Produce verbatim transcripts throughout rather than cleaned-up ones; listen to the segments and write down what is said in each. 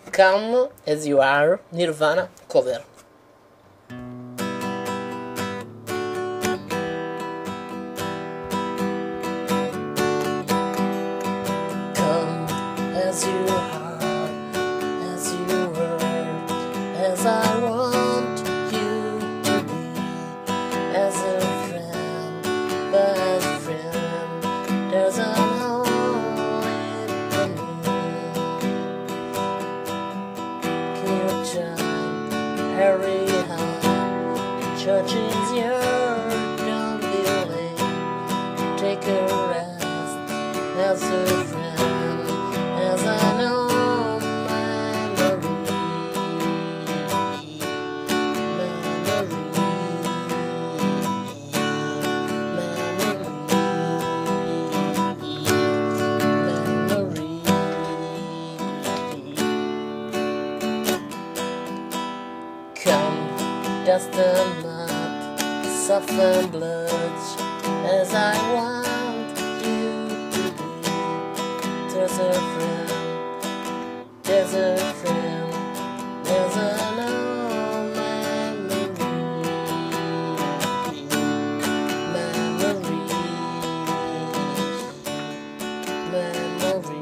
Come As You Are, Nirvana cover. Come as you are, as you were, as I want you to be, as a friend, best friend, there's an only for me. Hurry home, church is your, don't be late. Take a rest as a friend, as I know memory, memory, memory. Come, dust the mud, soften blood, as I want you to be. There's a friend, there's a friend, there's an old memory, memory, memory,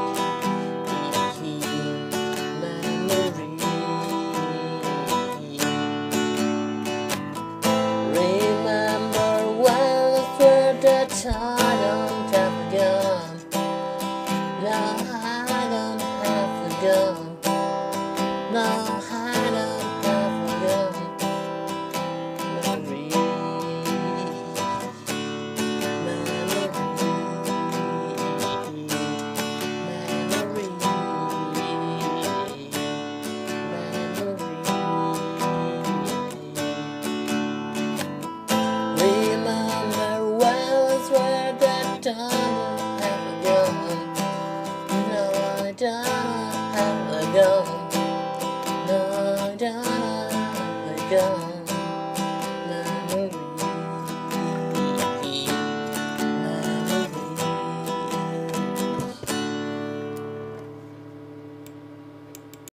memory. Remember when the third that I don't have a gun. Now I don't have a gun.